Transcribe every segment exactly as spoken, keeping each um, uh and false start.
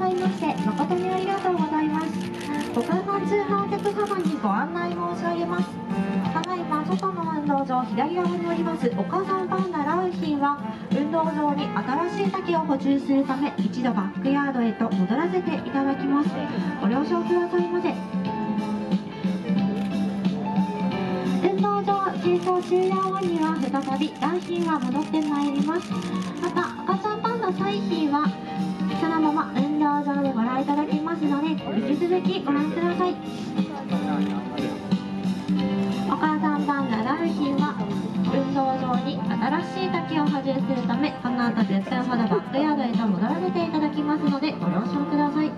さいまして誠にありがとうございます。ご観覧中のお客様にご案内申し上げます。ただいま外の運動場左側におりますお母さんパンダラウヒンは運動場に新しい竹を補充するため一度バックヤードへと戻らせていただきます。ご了承くださいませ。運動場清掃終了後には再びラウヒンは戻ってまいります。また赤ちゃんパンダサイヒンはそのまま運動場でご覧いただきますので引き続きご覧ください。お母さんパンダラウヒンは運動場に新しい竹を補充するためこの後じゅっぷんほどバックヤードへと戻らせていただきますのでご了承ください。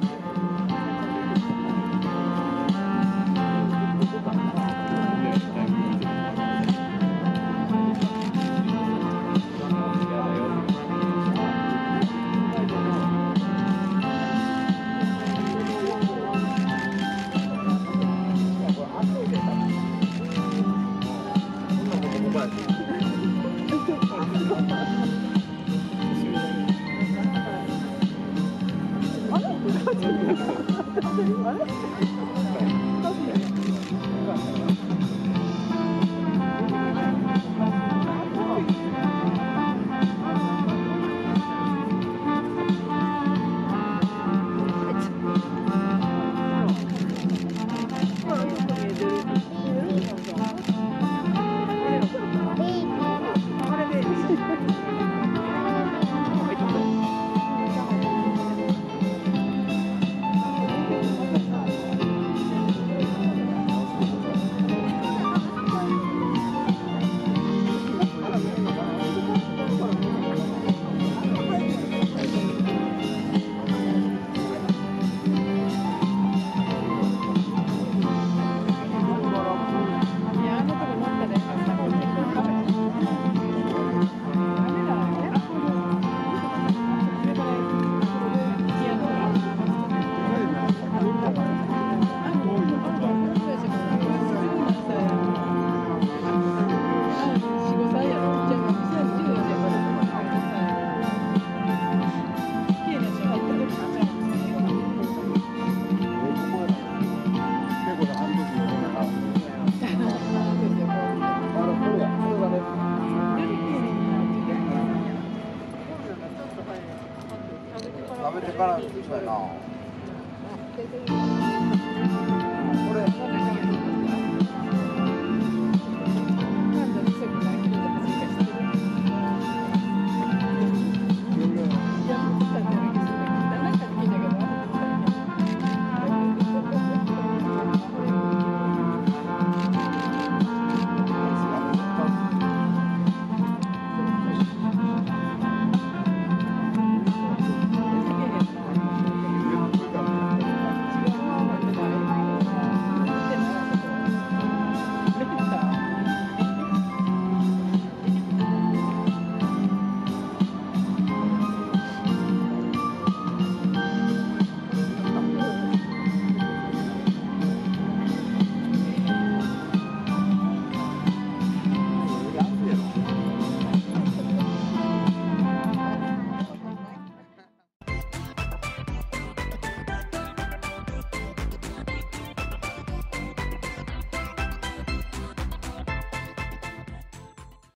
食べてからそうやな。これ